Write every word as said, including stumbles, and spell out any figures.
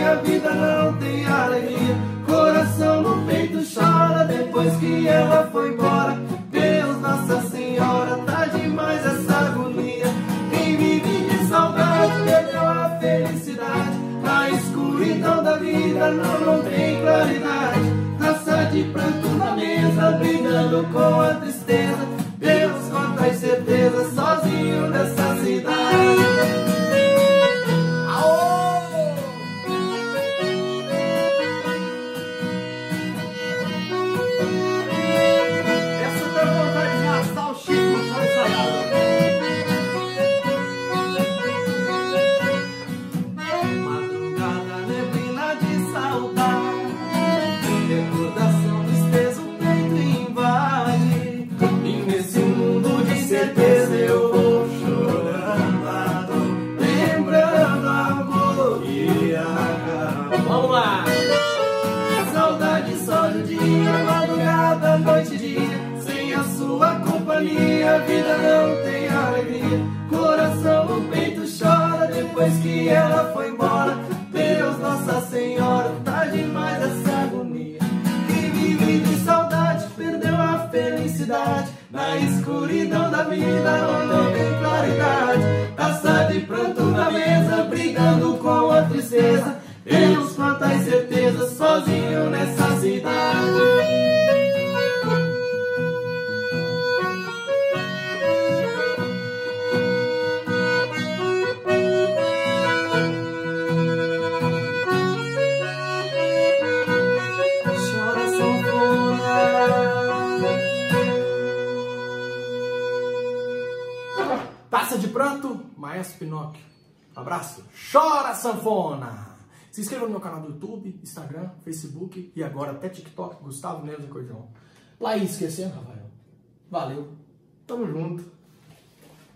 a vida não tem alegria. Coração no peito chora depois que ela foi embora. Deus, Nossa Senhora, tá demais essa agonia. Quem vive de saudade perdeu a felicidade. Na escuridão da vida não, não tem claridade. Taça de pranto na mesa, brigando com a tristeza. Deus, quantas certezas, sozinho nessa cidade. Vamos lá! Saudade só do dia, madrugada, noite e dia. Sem a sua companhia, a vida não tem alegria. Coração no peito chora depois que ela foi embora. Deus, Nossa Senhora, tá demais essa agonia. Quem vive de saudade perdeu a felicidade. Na escuridão da vida não tem claridade. Taça de pranto na mesa, brigando com a tristeza. Deus, quantas certezas, sozinho nessa cidade. Chora sanfona. Taça de pranto, Maestro Pinóquio. Abraço. Chora sanfona. Se inscreva no meu canal do YouTube, Instagram, Facebook e agora até TikTok, Gustavo Neves Acordeon. Laís, esquecendo, Rafael. Valeu. Tamo junto.